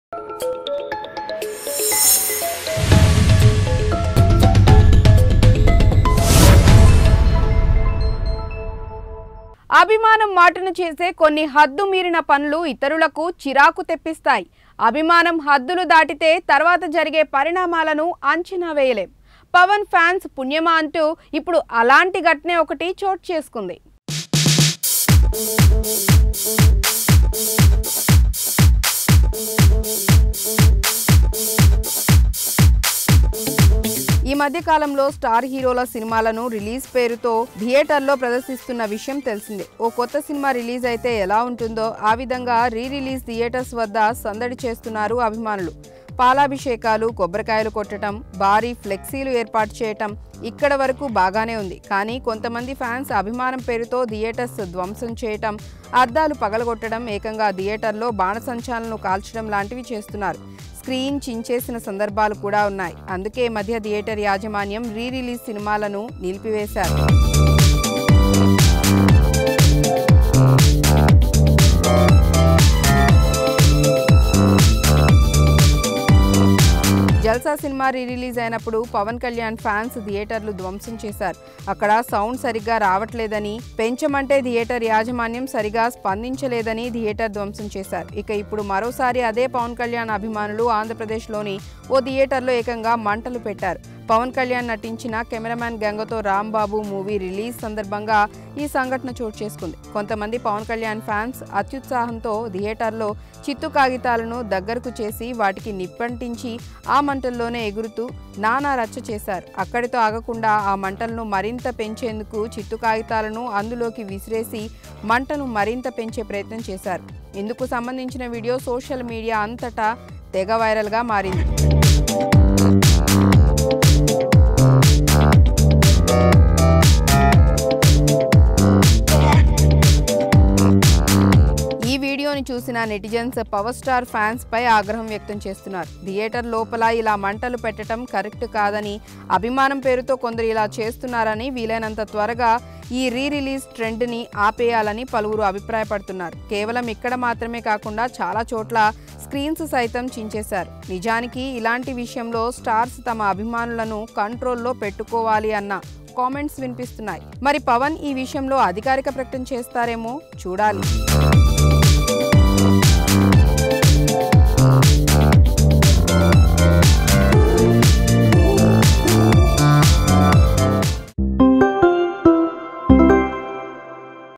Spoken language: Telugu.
అభిమానం మాటను చేసే కొన్ని హద్దు మీరిన పనులు ఇతరులకు చిరాకు తెప్పిస్తాయి. అభిమానం హద్దులు దాటితే తర్వాత జరిగే పరిణామాలను అంచనా వేయలేం. పవన్ ఫ్యాన్స్ పుణ్యమా అంటూ ఇప్పుడు అలాంటి ఘటనే ఒకటి చోటు చేసుకుంది. ఈ మధ్య కాలంలో స్టార్ హీరోల సినిమాలను రిలీజ్ పేరుతో థియేటర్లో ప్రదర్శిస్తున్న విషయం తెలిసిందే. ఓ కొత్త సినిమా రిలీజ్ అయితే ఎలా ఉంటుందో ఆ విధంగా రిలీజ్ థియేటర్స్ వద్ద సందడి చేస్తున్నారు అభిమానులు. పాలాభిషేకాలు, కొబ్బరికాయలు కొట్టడం, భారీ ఫ్లెక్సీలు ఏర్పాటు చేయటం ఇక్కడ వరకు బాగానే ఉంది. కానీ కొంతమంది ఫ్యాన్స్ అభిమానం పేరుతో థియేటర్స్ ధ్వంసం చేయటం, అద్దాలు పగలగొట్టడం, ఏకంగా థియేటర్లో బాణసంచాలను కాల్చడం లాంటివి చేస్తున్నారు. స్క్రీన్ చించేసిన సందర్భాలు కూడా ఉన్నాయి. అందుకే మధ్య థియేటర్ యాజమాన్యం రిలీజ్ సినిమాలను నిలిపివేశారు. జల్సా సినిమా రిలీజ్ అయినప్పుడు పవన్ కళ్యాణ్ ఫ్యాన్స్ థియేటర్లు ధ్వంసం చేశారు. అక్కడ సౌండ్ సరిగ్గా రావట్లేదని, పెంచమంటే థియేటర్ యాజమాన్యం సరిగా స్పందించలేదని థియేటర్ ధ్వంసం చేశారు. ఇక ఇప్పుడు మరోసారి అదే పవన్ కళ్యాణ్ అభిమానులు ఆంధ్రప్రదేశ్లోని ఓ థియేటర్లో ఏకంగా మంటలు పెట్టారు. పవన్ కళ్యాణ్ నటించిన కెమెరామ్యాన్ గంగతో రాంబాబు మూవీ రిలీజ్ సందర్భంగా ఈ సంఘటన చోటు చేసుకుంది. కొంతమంది పవన్ కళ్యాణ్ ఫ్యాన్స్ అత్యుత్సాహంతో థియేటర్లో చిత్తు కాగితాలను దగ్గరకు చేసి వాటికి నిప్పంటించి ఆ మంటల్లోనే ఎగురుతూ నానా రచ్చ చేశారు. అక్కడితో ఆగకుండా ఆ మంటలను మరింత పెంచేందుకు చిత్తు కాగితాలను అందులోకి విసిరేసి మంటను మరింత పెంచే ప్రయత్నం చేశారు. ఇందుకు సంబంధించిన వీడియో సోషల్ మీడియా అంతటా తెగ వైరల్గా మారింది. ఈ వీడియోని చూసిన నెటిజన్స్ పవర్ స్టార్ ఫ్యాన్స్ పై ఆగ్రహం వ్యక్తం చేస్తున్నారు. థియేటర్ లోపల ఇలా మంటలు పెట్టడం కరెక్ట్ కాదని, అభిమానం పేరుతో కొందరు ఇలా చేస్తున్నారని, వీలైనంత త్వరగా ఈ రిలీజ్ ట్రెండ్ ని ఆపేయాలని పలువురు అభిప్రాయపడుతున్నారు. కేవలం ఇక్కడ మాత్రమే కాకుండా చాలా చోట్ల స్క్రీన్స్ సైతం చించేశారు. నిజానికి ఇలాంటి విషయంలో స్టార్స్ తమ అభిమానులను కంట్రోల్లో పెట్టుకోవాలి అన్న కామెంట్స్ వినిపిస్తున్నాయి. మరి పవన్ ఈ విషయంలో అధికారిక ప్రకటన చేస్తారేమో చూడాలి.